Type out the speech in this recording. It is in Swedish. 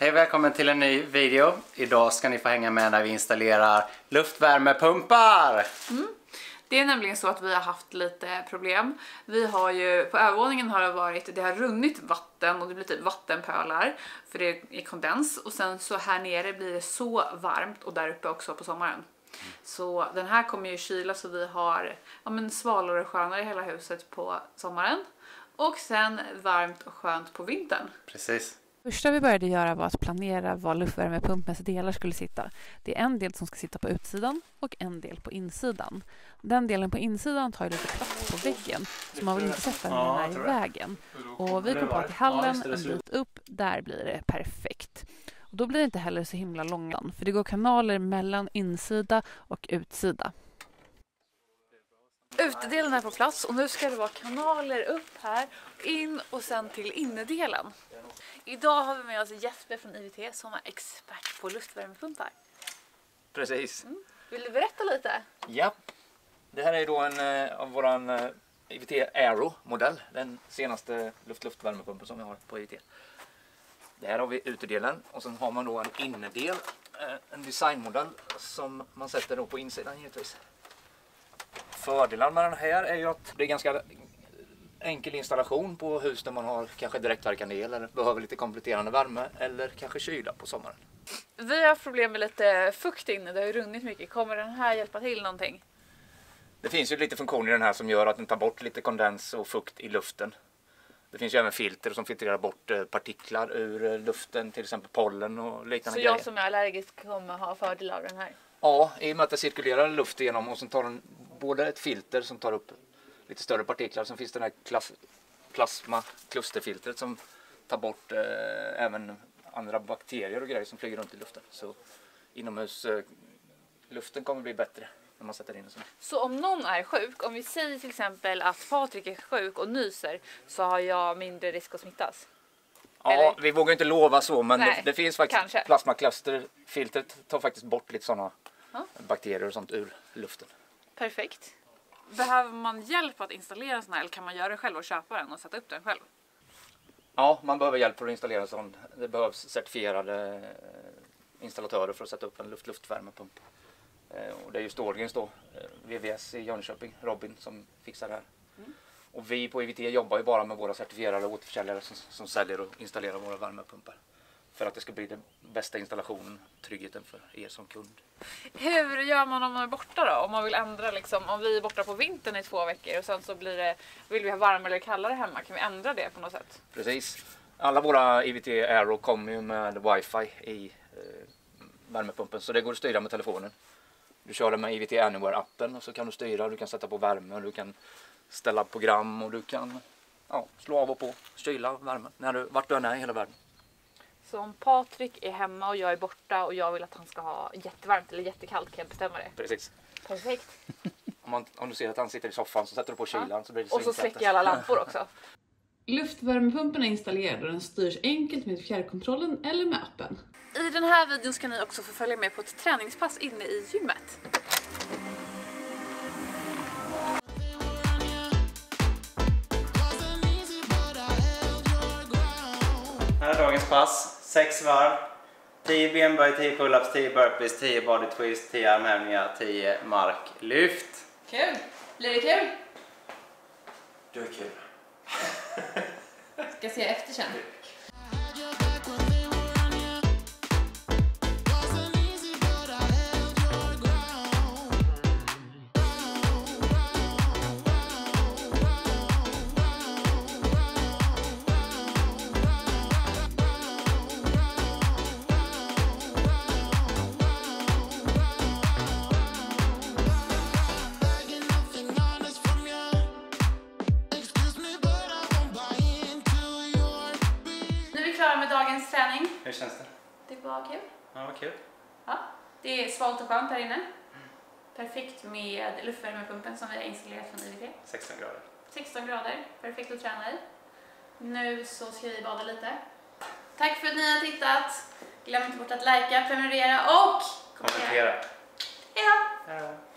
Hej och välkommen till en ny video. Idag ska ni få hänga med när vi installerar luftvärmepumpar. Det är nämligen så att vi har haft lite problem. Vi har ju, på övervåningen har det har runnit vatten och det blir typ vattenpölar för det är kondens. Och sen så här nere blir det så varmt och där uppe också på sommaren. Så den här kommer ju kyla så vi har svalare och skönare i hela huset på sommaren. Och sen varmt och skönt på vintern. Precis. Första vi började göra var att planera var luftvärmepumpens delar skulle sitta. Det är en del som ska sitta på utsidan och en del på insidan. Den delen på insidan tar ju lite plats på väggen så man vill inte sätta den här i vägen. Och vi kom på att i hallen en bit upp, där blir det perfekt. Och då blir det inte heller så himla långa för det går kanaler mellan insida och utsida. Utedelen är på plats och nu ska det vara kanaler upp här, in och sen till innedelen. Idag har vi med oss Jesper från IVT som är expert på luftvärmepumpar. Precis. Vill du berätta lite? Ja, det här är då en av våran IVT Aero-modell. Den senaste luftvärmepumpen som vi har på IVT. Det här har vi utedelen och sen har man då en innedel, en designmodell som man sätter då på insidan givetvis. Fördelar med den här är ju att det är ganska enkel installation på hus där man har kanske direktverkande el eller behöver lite kompletterande värme eller kanske kyla på sommaren. Vi har haft problem med lite fukt inne, det har ju runnit mycket. Kommer den här hjälpa till någonting? Det finns ju lite funktioner i den här som gör att den tar bort lite kondens och fukt i luften. Det finns ju även filter som filtrerar bort partiklar ur luften, till exempel pollen och liknande grejer. Så jag som är allergisk kommer ha fördel av den här? Ja, i och med att det cirkulerar luft igenom och sen tar den både ett filter som tar upp lite större partiklar, som finns den här plasma-klusterfiltret som tar bort även andra bakterier och grejer som flyger runt i luften. Så inomhus luften kommer bli bättre när man sätter in den. Så om någon är sjuk, om vi säger till exempel att Patrik är sjuk och nyser, så har jag mindre risk att smittas? Ja, eller? Vi vågar inte lova så, men Nej, det finns faktiskt kanske. Plasmaklusterfiltret tar faktiskt bort lite sådana bakterier och sånt ur luften. Perfekt. Behöver man hjälp att installera en sån här eller kan man göra det själv och köpa den och sätta upp den själv? Ja, man behöver hjälp för att installera en sån. Det behövs certifierade installatörer för att sätta upp en luftvärmepump. Och det är ju Ståhlgrens då, VVS i Jönköping, Robin, som fixar det här. Och vi på IVT jobbar ju bara med våra certifierade återförsäljare som säljer och installerar våra värmepumpar. För att det ska bli den bästa installationen, tryggheten för er som kund. Hur gör man om man är borta då? Om man vill ändra liksom, om vi är borta på vintern i 2 veckor och sen så vill vi ha varmare eller kallare hemma, kan vi ändra det på något sätt? Precis. Alla våra IVT Aero kommer ju med wifi i värmepumpen, så det går att styra med telefonen. Du kör det med IVT Anywhere-appen och så kan du styra, du kan sätta på värme, du kan ställa program och du kan slå av och på, kyla värme vart du än är i hela världen. Så om Patrik är hemma och jag är borta och jag vill att han ska ha jättevarmt eller jättekallt, kan jag bestämma det? Precis. Perfekt. Om du ser att han sitter i soffan så sätter du på kylan så blir det och så släcker jag alla lampor också. Luftvärmepumpen är installerad och den styrs enkelt med fjärrkontrollen eller med appen. I den här videon ska ni också få följa med på ett träningspass inne i gymmet. Här är dagens pass. 6 varv. 10 benböj, 10 pull-ups, 10 burpees, 10 body twist, 10 armhävningar, 10 marklyft. Kul! Blir det kul? Du är kul. Ska se efter sen. Med dagens träning. Hur känns det? Det var kul. Ja, vad kul. Ja, det är svalt och skönt här inne. Perfekt med luftvärmepumpen som vi har installerat från IVT. 16 grader. 16 grader, perfekt att träna i. Nu så ska vi bada lite. Tack för att ni har tittat. Glöm inte bort att likea, prenumerera och kommentera. Kommentera. Hej då! Hej då.